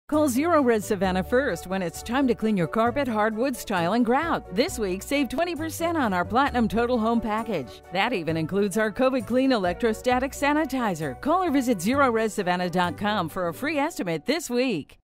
Call Zerorez Savannah first when it's time to clean your carpet, hardwoods, tile, and grout. This week, save 20% on our Platinum Total Home Package. That even includes our COVID Clean Electrostatic Sanitizer. Call or visit ZerorezSavannah.com for a free estimate this week.